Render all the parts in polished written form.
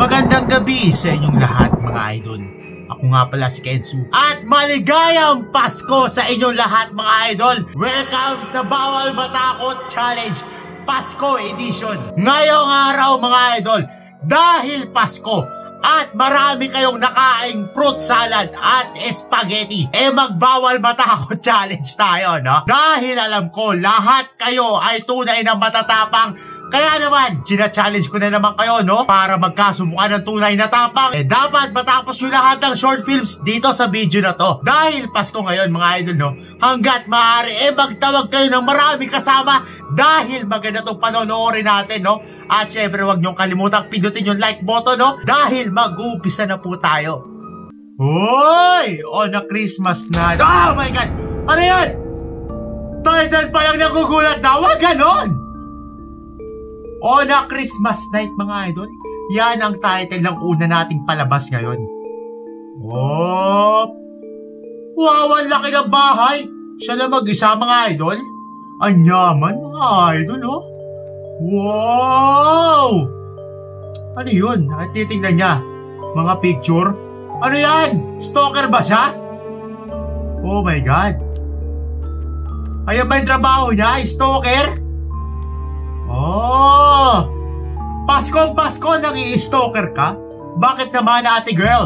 Magandang gabi sa inyong lahat mga idol. Ako nga pala si Kensu. At maligayang Pasko sa inyong lahat mga idol. Welcome sa Bawal Matakot Challenge Pasko Edition. Ngayong araw mga idol, dahil Pasko at marami kayong nakaing fruit salad at spaghetti, magbawal matakot challenge tayo, no? Dahil alam ko lahat kayo ay tunay na matatapang. Kaya naman, challenge ko na naman kayo, no? Para magkasubukan ng tunay na tapang. Dapat matapos yung lahat ng short films dito sa video na to. Dahil Pasko ngayon, mga idol, no? Hanggat maaari, magtawag kayo ng marami kasama. Dahil maganda itong panonoorin natin, no? At syempre, huwag niyong kalimutang pindutin yung like button, no? Dahil mag-uumpisa na po tayo. Hoy! O na Christmas na. Oh my God! Ano yan? Title pa lang nagugulat na. Huwag ganon! O na Christmas night mga idol, yan ang title ng una nating palabas ngayon. Oh, wow, ang laki ng bahay. Siya lang mag-isa mga idol. Ang yaman mga idol, oh. Wow! Ano yun? Titingnan niya. Mga picture. Ano yan? Stalker ba siya? Oh my God. Ayan ba yung trabaho niya? Stalker? Oh! Pasko nang i-stalker ka? Bakit naman ate girl?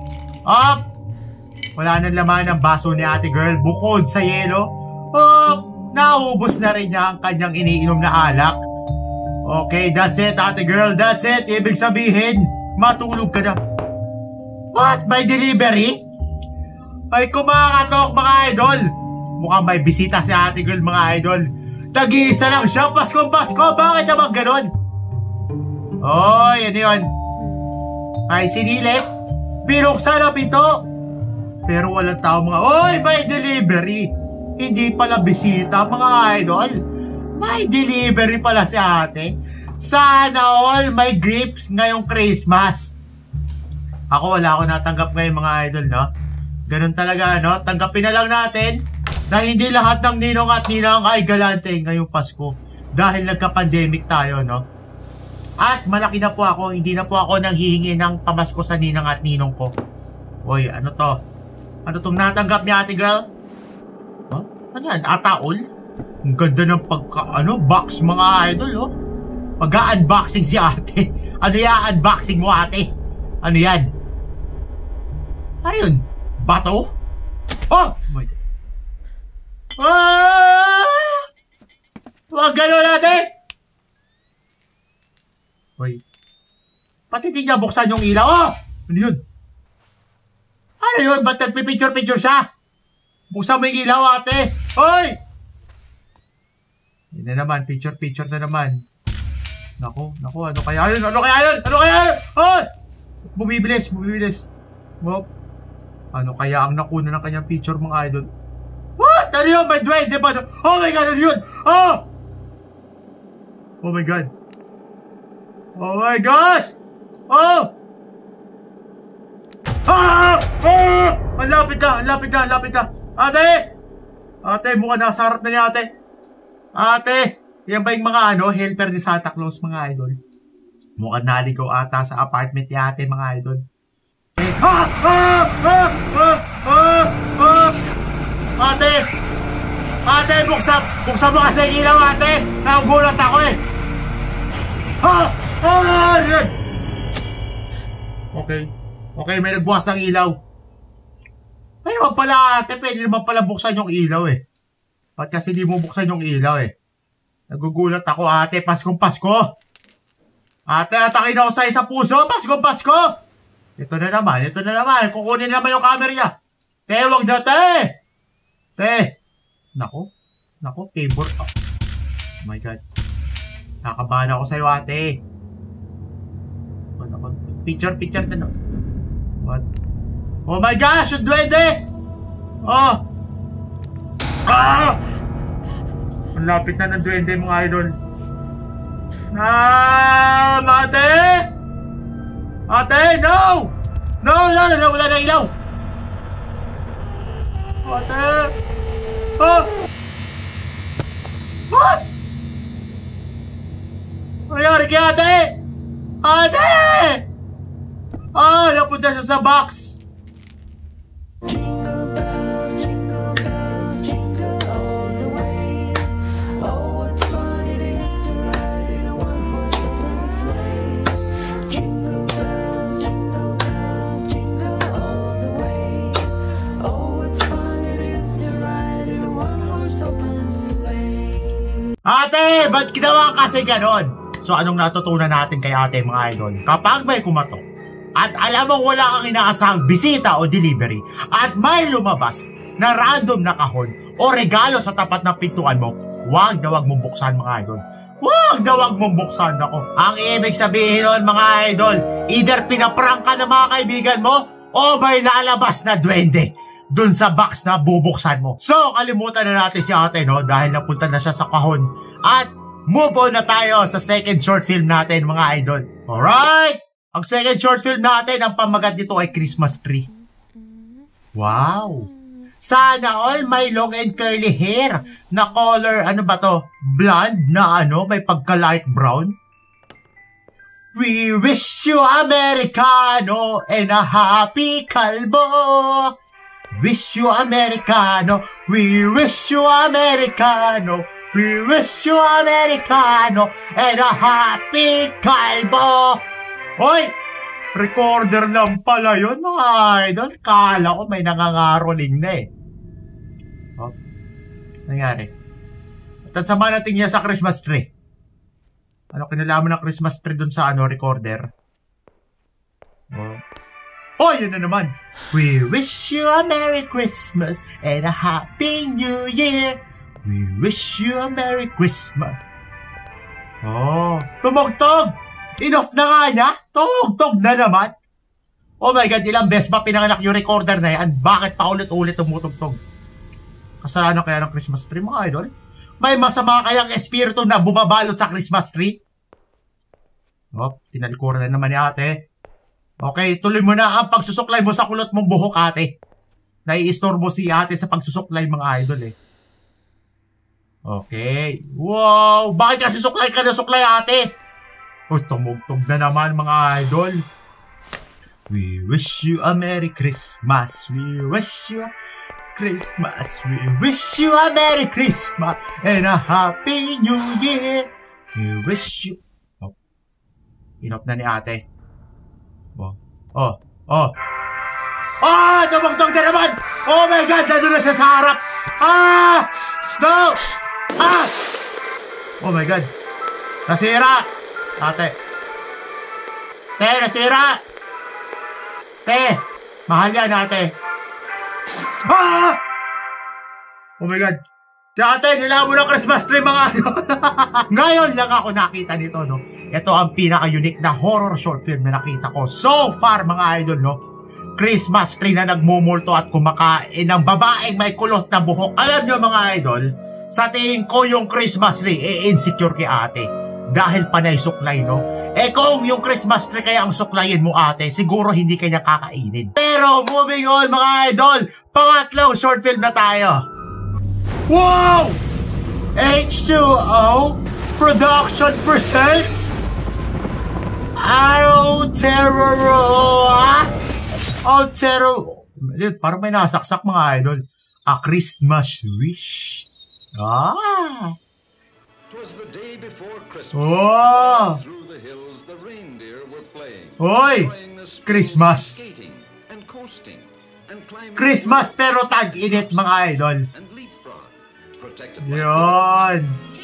Wala nang laman ang baso ni ate girl bukod sa yelo. Naubos na rin niya ang kanyang iniinom na alak. Okay, that's it ate girl, that's it. Ibig sabihin, matulog ka na. What? By delivery? Ay kumakatok mga idol. Mukhang may bisita si ate girl mga idol. Tag-iisa lang siya, Pasko, bakit naman ganon? Oy, ano yun? Ay, sinilip. Binuksan ang pinto. Pero walang tao mga... Oy, may delivery. Hindi pala bisita mga idol. May delivery pala si ate. Sana all may grips ngayong Christmas. Ako, wala ako natanggap ngayon mga idol, no? Ganun talaga, no? Tanggapin na lang natin na hindi lahat ng ninong at ninang ay galante ngayong Pasko dahil nagka-pandemic tayo, no? At malaki na po ako, hindi na po ako nanghihingi ng pamasko sa ninang at ninong ko. Oy, ano to? Ano tong natanggap ni ate girl? Huh? Ano yan? Ataol? Ang ganda ng box mga idol, oh. Pag-unboxing si ate. Ano yan? Unboxing mo ate? Ano yan? Ano yun? Bato? Oh! My God. Huwag gano'n natin. Hoy, pati di niya buksan yung ilaw. Ano yun? Ano yun? Ba't nagpipicture-picture siya? Buksan mo yung ilaw ate. Hoy! Yun na naman, picture-picture na naman. Naku, ano kaya yun? Hoy! Bumibilis. Wow. Ano kaya ang nakuna ng kanyang picture mga idol? What? Ano yun? May duwende ba? Oh my God, ano yun? Oh! Oh my God. Oh my gosh! Oh! Ang lapit na. Ate, mukhang nasa harap na niya ate. Ate, yan ba yung mga helper ni Santa Claus mga idol? Mukhang naligaw ata sa apartment ni ate mga idol. Ate, buksan mo kasi yung ilaw, ate. Nagugulat ako eh. Okay, may nagbukas ng ilaw. Ay naman pala, ate, pwede naman pala buksan yung ilaw eh. Ba't kasi di mo buksan yung ilaw eh? Nagugulat ako, ate. Paskong Pasko. Ate, atakin ako sa isa puso. Paskong Pasko. Ito na naman. Kukunin naman yung camera niya. Wag na, te. Nako, keyboard. Oh my God. Nakabahan ako sa'yo, ate. Picture na. What? Oh my gosh, yung duwende! Oh! Ang lapit na ng duwende, mga idol. Ate! Ate, no! No, wala na ilaw! Ate! What? Nangyari kay ate? Ate! napunta siya sa box. Jingle bells, jingle all the way. Oh, what fun it is to ride in a one-horse open sleigh. Jingle bells, jingle all the way. Oh, what fun it is to ride in a one-horse open sleigh. Ate, ba't ginawa kasi ganon? So anong natutunan natin kay ate mga idol? Kapag may kumatok, at alam mong wala kang inaasahang bisita o delivery, at may lumabas na random na kahon o regalo sa tapat ng pintuan mo, huwag na huwag mong buksan mga idol. Huwag na huwag mong buksan ako. Ang ibig sabihin nun mga idol, either pinaprank ka ng mga kaibigan mo o may lalabas na duwende dun sa box na bubuksan mo. So kalimutan na natin si ate no, dahil napunta na siya sa kahon. At move on na tayo sa second short film natin mga idol. Alright! Ang second short film natin, ang pamagat nito ay Christmas Tree. Wow! Sana all may long and curly hair na color, ano ba to? Blonde na ano, may pagka light brown. We wish you Americano and a happy kalbo. Wish you Americano, we wish you Americano. We wish you Americano and a happy kalbo. Hoy! Recorder lang pala yun mga idol. Kala ko may nangangaroling na eh. Oh, nangyari. At ang sama natin niya sa Christmas tree. Ano kinalaman ng Christmas tree dun sa ano, recorder? Oh. Oh, yun na naman. We wish you a Merry Christmas and a Happy New Year. We wish you a Merry Christmas. Oh, tumugtog! Enough na nga niya? Tumugtog na naman. Oh my God, ilang beses ba pinanganak yung recorder na yan? Bakit pa ulit-ulit tumutugtog? Kasalanan kaya ng Christmas tree mga idol? May masama kayang espiritu na bumabalot sa Christmas tree? Oh, tinalikuran na naman ni ate. Okay, tuloy mo na ang pagsusuklay mo sa kulot mong buhok ate. Nai-istorbo si ate sa pagsusuklay mga idol eh. Okay. Wow, bakit kasi suklay ka na suklay ate? Oh, tumugtog na naman mga idol. We wish you a Merry Christmas. We wish you a Christmas. We wish you a Merry Christmas and a Happy New Year. We wish you... Oh. Inop na ni ate. Oh. Oh. Oh. Ah! Tumugtog na naman! Oh my God! Nandun na siya sa harap! Ah! No! Ah! Oh my God! Nasira! Ate. Te, nasira! Te! Mahal yan, ate. Ah! Oh my God. Si ate, nila mo ng Christmas tree, mga ano. Ngayon lang ako nakita nito, no. Ito ang pinaka-unique na horror short film na nakita ko so far, mga idol, no. Christmas tree na nagmumulto at kumakain ng babaeng may kulot na buhok. Alam nyo, mga idol, sa tingin ko yung Christmas tree, insecure kay ate. Dahil panay suklay, no? Eh kung yung Christmas tree kaya ang suklayin mo ate, siguro hindi kanya kakainin. Pero moving on mga idol, pangatlong short film na tayo. Wow! H2O Production presents Aotearoa. Parang may nasaksak mga idol. A Christmas Wish. Ah! Oh! Hoy! Christmas! Christmas pero tag-init mga idol. Yun!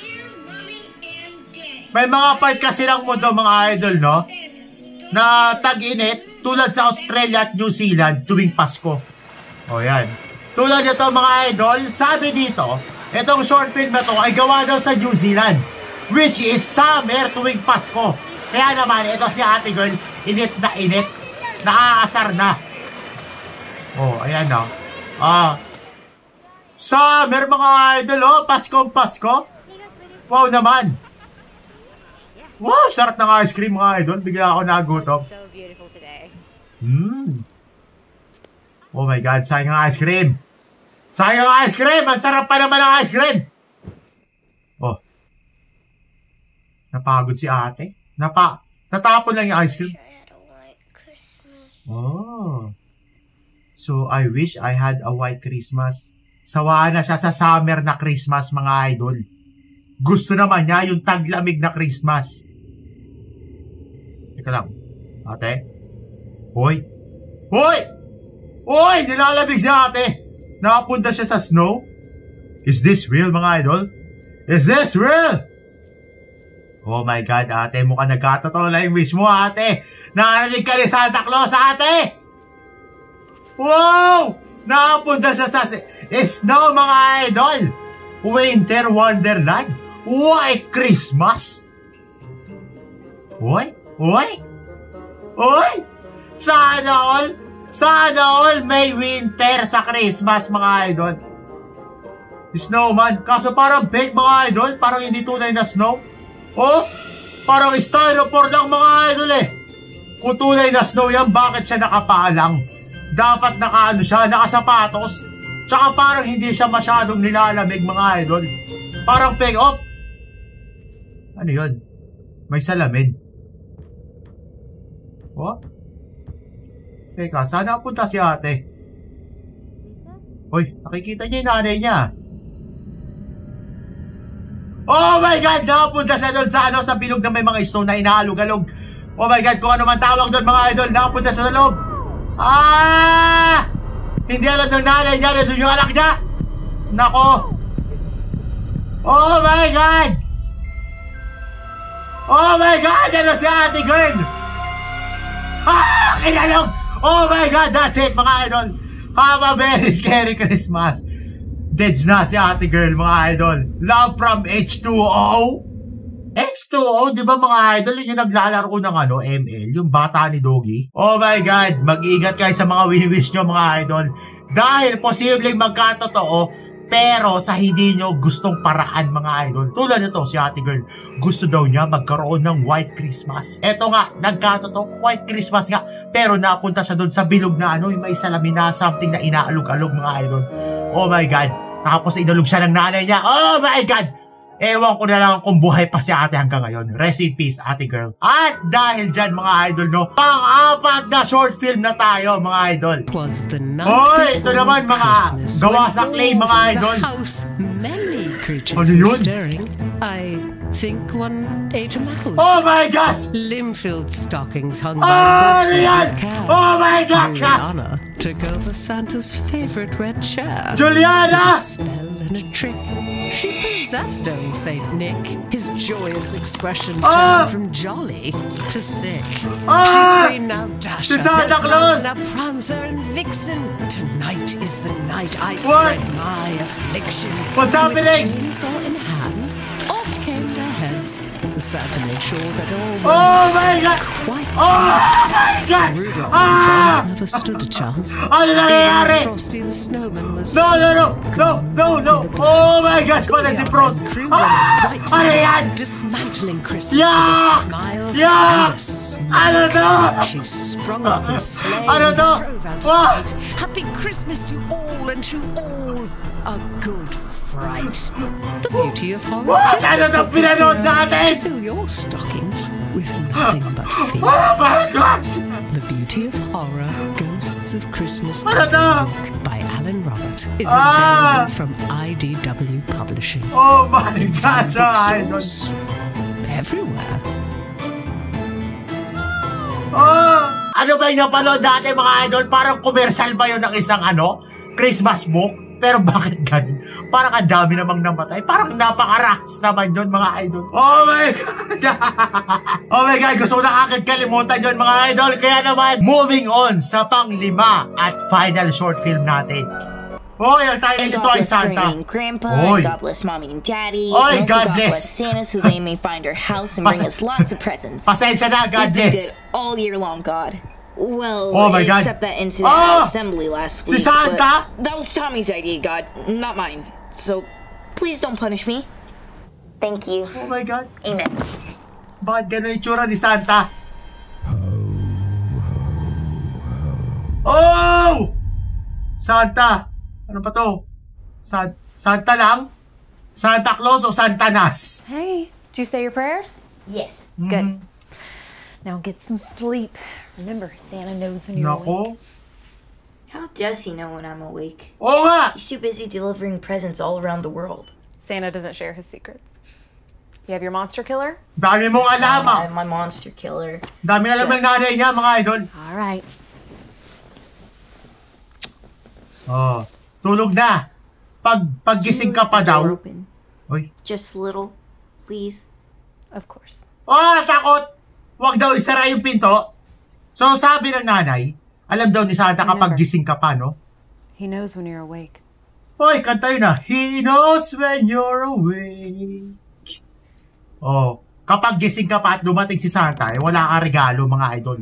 May mga part kasi ng mundo mga idol, no? Na tag-init tulad sa Australia at New Zealand tuwing Pasko. O yan. Tulad nito mga idol, sabi dito, itong short film na to ay gawa daw sa New Zealand, which is summer tuwing Pasko. Kaya naman, ito si ate girl, init na init, naaasar na. Oh, ayan o. Summer mga idol, oh, Paskong Pasko. Wow naman. Wow, sarap ng ice cream mga idol. Bigla ako nagutom. Oh my God, sayang ang ice cream. Sayang ang ice cream! Ang sarap pa naman ang ice cream! Oh. Napagod si ate. Natapon lang yung ice cream. Oh. So, I wish I had a white Christmas. Sawaan na siya sa summer na Christmas, mga idol. Gusto naman niya yung taglamig na Christmas. Teka lang. Ate? Hoy! Hoy! Hoy! Nilalamig si ate! Nakapunta siya sa snow? Is this real, mga idol? Is this real? Oh my God, ate. Mukhang nagkatotoo lang yung wish mo, ate. Narinig ka ni Santa Claus, ate! Wow! Nakapunta siya sa snow, mga idol! Winter Wonderland! White Christmas! Uy! Uy! Uy! Sana all may winter sa Christmas, mga idol. Snowman. Kaso parang fake, mga idol. Parang hindi tunay na snow. Oh! Parang styrofoam lang, mga idol eh. Kung tunay na snow yan, bakit siya nakapaalang? Dapat nakaano siya, nakasapatos. Tsaka parang hindi siya masyadong nilalamig, mga idol. Parang fake. Oh! Ano yun? May salamin. Oh? Teka, saan napunta si ate? Hoy, nakikita niya yung nanay niya. Oh my God! Nakapunta siya doon sa sa bilog na may mga stone na inaalog-alog. Oh my God, kung ano man tawag doon, mga idol. Nakapunta siya sa loob. Ah! Hindi alam ng nanay niya na doon yung anak niya. Nako. Oh my God! Oh my God! Ano si ate girl? Ah! Kinalog! Oh my God! That's it, mga idol. Have a very scary Christmas. Deads na si ate girl, mga idol. Love from H2O. H2O, di ba, mga idol? Yung naglalaro ng ML, yung bata ni Doggy. Oh my God, mag-iingat kayo sa mga wish nyo, mga idol. Dahil posibleng magkatotoo, pero sa hindi nyo gustong paraan, mga idol. Tulad nito, si ate girl, gusto daw niya magkaroon ng white Christmas. Eto nga, nagkatotoo, white Christmas nga. Pero napunta siya doon sa bilog na yung may salamin na something na inaalog-alog, mga idol. Oh my God, tapos inalog siya ng nanay niya. Oh my God! Ewan ko na lang kung buhay pa si ate hanggang ngayon. Rest in peace, ate girl. At dahil dyan, mga idol, pang-apat na short film na tayo, mga idol. Hoy, ito naman, mga gawa sa clay, mga idol. Ano yun? I think one ate a mouse. Oh my gosh! Limfilled stockings hung by corpses with care. Oh my gosh! Juliana took over Santa's favorite red chair. Juliana! With a spell and a trick, she possessed old Saint Nick. His joyous expression turned from jolly to sick. She screamed, now Dasher, now Dancer, now Prancer and Vixen. Tonight is the night I spread my affliction. What's happening? With chainsaw in hand, off came their heads. Santa made sure that all oh my God! Quite oh my God! Rudolph and Franz never stood a chance. Ano nangyayari? Frosty the Snowman was no! Oh my gosh! Pala si Frost! Ano yan? Dismantling Christmas with a smile and a smile. Ano to? She sprung up the sleigh ano and to? drove out of sight. Happy Christmas to all, and to all a good fright. The beauty of horror Christmas book is here to fill your stockings with nothing but fear. Oh my gosh! The Beauty of Horror, Ghosts of Christmas Ano to? book by Alan Robert is available from IDW Publishing. Oh my gosh! Bookstores everywhere. Oh! Ano ba yung napanood dati, mga idol? Parang commercial ba yun ng isang Christmas book? Pero bakit ganun? Parang ang dami namang namatay. Parang napaka-rats naman yun, mga idol. Oh my God! Oh my God! Gusto ko na agad kalimutan yun, mga idol. Kaya naman, moving on sa pang-5 at final short film natin. Hoy, ang tayo nito ay Santa. Grandpa, and God bless Mommy and Daddy, Oy, and also God God bless. bless Santa so they may find our house and bring us lots of presents. Pasensya na, God We've been bless. good all year long, God. Well, Oh my God. except that incident at assembly last week. Si Santa? But that was Tommy's idea, God, not mine. So, please don't punish me. Thank you. Oh my God. Amen. Bakit gano'n yung tsura ni Santa? Oh! Santa! Ano pa to? Santa lang? Santa Claus o Santanas? Hey, did you say your prayers? Yes. Good. Now get some sleep. Remember, Santa knows when you're awake. How does he know when I'm awake? Oo nga! He's too busy delivering presents all around the world. Santa doesn't share his secrets. You have your monster killer? Dami mong alam I have my monster killer. Dami alam ng nanay niya, mga idol. All right. Oh, tulog na. Paggising ka pa daw. Open. Uy. Just little, please. Of course. Oh, takot! Huwag daw isara yung pinto. So, sabi ng nanay, alam daw ni Santa kapag gising ka pa, no? He knows when you're awake. Hoy, kanta yun na. He knows when you're awake. Oh, kapag gising ka pa at dumating si Santa, eh, wala kang regalo, mga idol.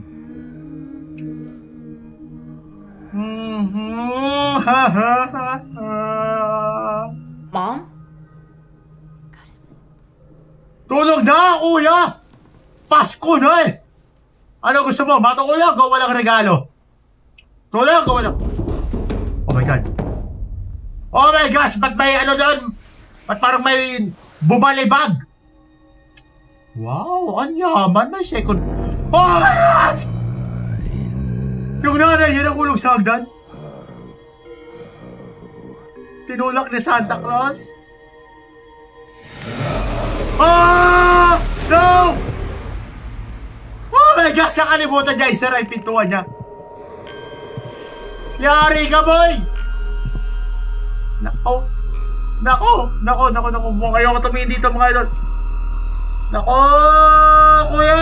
Mom? Tulog na, kuya! Pasko na eh! Ano gusto mo? Matulog o walang regalo? Tulog o walang... Oh my God. Oh my gosh! Ba't may ano doon? Ba't parang may bumalibag? Wow! Ang yaman! May second... Oh my gosh! Yung nanay yun ang ulog sa hagdan. Tinulak ni Santa Claus. Ah! No! Oh my gosh! Nakalimutan niya. Isara yung pintuan niya. Yari ka, boy! Nako! Nako! Nako! Nako! Nako! Mukhang ayoko tumingin dito, mga idol. Nako! Kuya!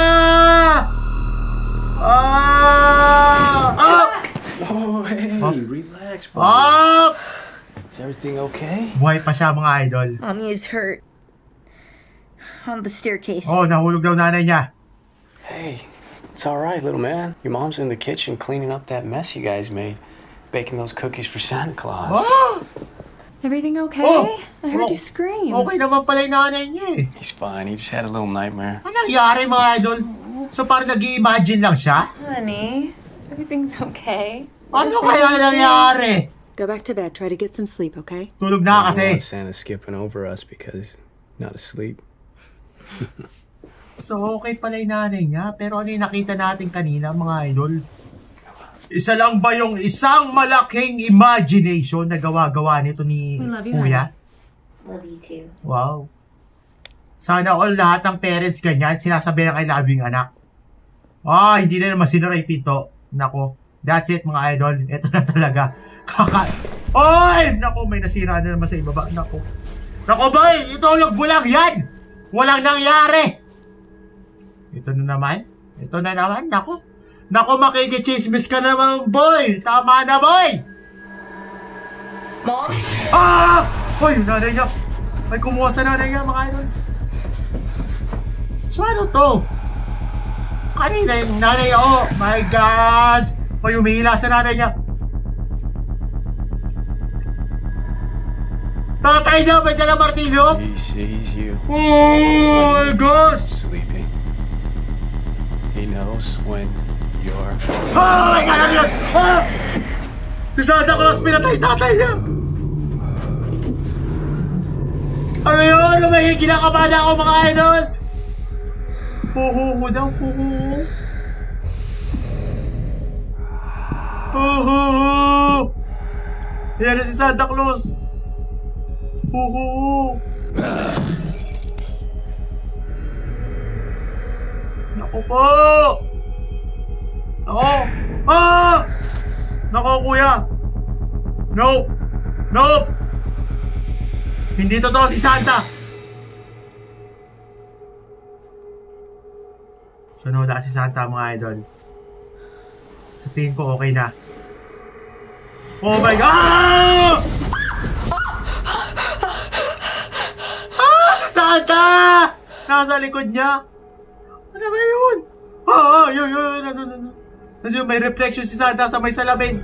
Oh, hey! Relax, buddy. Is everything okay? Buhay pa siya, mga idol. Mommy is hurt. On the staircase. Oh, nahulog daw nanay niya. Hey, it's all right, little man. Your mom's in the kitchen cleaning up that mess you guys made, baking those cookies for Santa Claus. Oh! Everything okay? Oh! I heard you scream. Okay naman pala yung nanay niya eh. He's fine. He just had a little nightmare. Ano nangyari, mga idol? So parang nag-i-imagine lang siya? Honey, everything's okay. Ano kaya nangyari? Go back to bed. Try to get some sleep, okay? Tulog na I don't kasi. want Santa skipping over us because he's not asleep. So okay pala yung nanay niya. Pero ano yung nakita natin kanina, mga idol? Isa lang ba yung isang malaking imagination na gawa-gawa nito ni Kuya? Love you too. Wow. Sana all lahat ng parents ganyan, sinasabi na I love you yung anak. Hindi na naman sinura yung pinto. Nako, that's it, mga idol. Ito na talaga. Oy! Nako, may nasira na naman sa ibaba. Nako. Nako, boy! Itulog mo lang yan! Walang nangyari! Ito na naman. Ito na naman. Nako. Nako, makikichismis ka naman, boy! Tama na, boy! Mom? Hoy, yung nanay niya. May kumuha sa nanay niya, mga idol. So, ano to? Kanina yung nanay, oh my gosh! Hoy, umihila sa nanay niya. Tatay niya, may dala martilyo. He sees you. Oh my gosh! Sleeping. He knows when you're... Oh my God! Ano yun? Si Santa Claus pinatay tatay niya! Ano yun? May ginakabala ako, mga idol! Huhuhu daw, huhuhu. Huhuhu! Yan na si Santa Claus! Huhuhu! Naku po! Nako! Nako, kuya! Nope! Nope! Hindi totoo si Santa! Sunod si Santa, mga idol. Sa tingin ko, okay na. Oh my God! Si Santa! Nasa likod niya. Ano ba yun? Yun. Nandiyo, may reflection si Santa sa may salamin.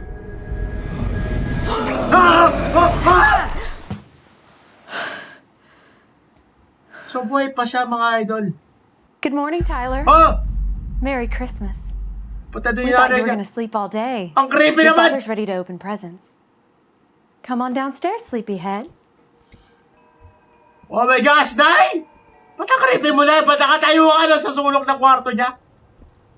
So, buhay pa siya, mga idol. Good morning, Tyler. Merry Christmas. Punta doon We yung thought nanay you were niya. going to sleep all day. Ang creepy Your naman! father's ready to open presents. Come on downstairs, sleepyhead. Oh my gosh, Nay! Ba't ang creepy mo, Nay? Ba't nakatayo ka na sa sulok ng kwarto niya?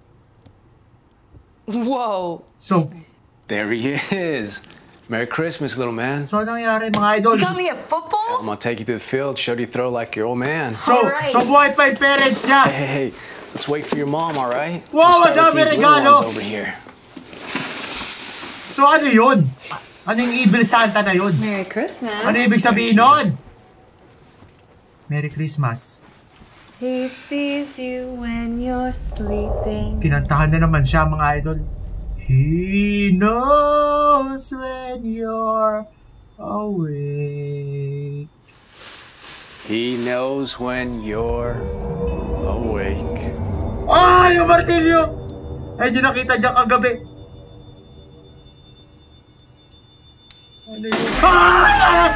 Whoa. So, There he is. Merry Christmas, little man. so anong nangyari mga idol? You got me a football? I'm gonna take you to the field, show you throw like your old man. So, Alright. so buhay pa yung parents niya. Hey, let's wait for your mom, all right? Wow, We'll start madami with these little regalo. ones over here. So ano yun? Ano yung Evil Santa na yun? Merry Christmas. Ano ibig sabihin nun? Merry Christmas. He sees you when you're sleeping. Kinantahan na naman siya mga idol. He knows when you're awake. He knows when you're awake. Ah! Yung martilyo! Ay, yung nakita niya kagabi. Ano yun? Ah!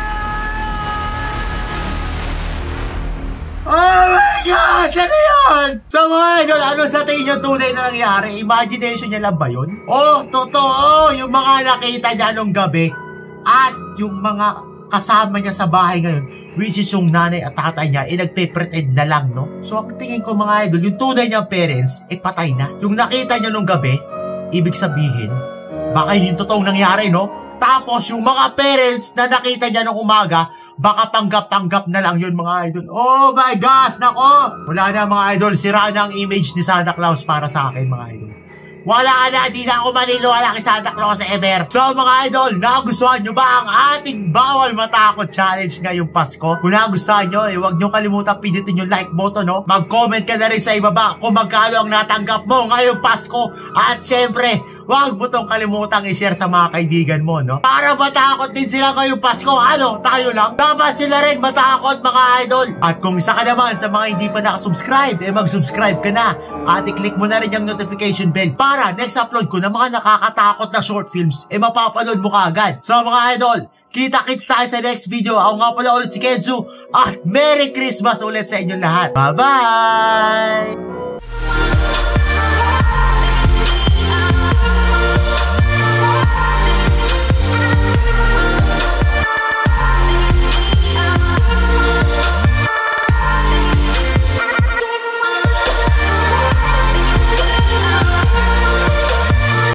Oh my gosh! Ano yun? So mga idol, ano sa tingin yung tunay na nangyari? Imagination niya lang ba yun? Oh, totoo! Yung mga nakita niya nung gabi at yung mga kasama niya sa bahay ngayon, which is yung nanay at tatay niya, nagpe-pretend na lang, no? So ang tingin ko mga idol, yung tunay niyang parents, patay na. Yung nakita niya nung gabi, ibig sabihin, baka yun yung totoong nangyari, no? Tapos, yung mga parents na nakita niya nung umaga, baka panggap-panggap na lang yun, mga idol. Oh my gosh, nako! Wala na, mga idol. Sira na ang image ni Santa Claus para sa akin, mga idol. Wala na, di na ako maniniwala kay Santa Claus ever. So mga idol, nagustuhan nyo ba ang ating Bawal Matakot Challenge ngayong Pasko? Kung nagustuhan nyo, huwag nyo kalimutan pindutin yung like button, no? Mag-comment ka na rin sa ibaba kung magkano ang natanggap mo ngayong Pasko. At syempre, huwag mo tong kalimutang i-share sa mga kaibigan mo, no? Para matakot din sila ngayong Pasko. Ano? Tayo lang? Dapat sila rin matakot, mga idol. At kung isa ka naman sa mga hindi pa nakasubscribe, mag-subscribe ka na. At i-click mo na rin yung notification bell para next upload ko na mga nakakatakot na short films, mapapanood mo kaagad. So mga idol, kita-kits tayo sa next video. Ako nga pala ulit si Kenzo. At Merry Christmas ulit sa inyo lahat. Bye-bye!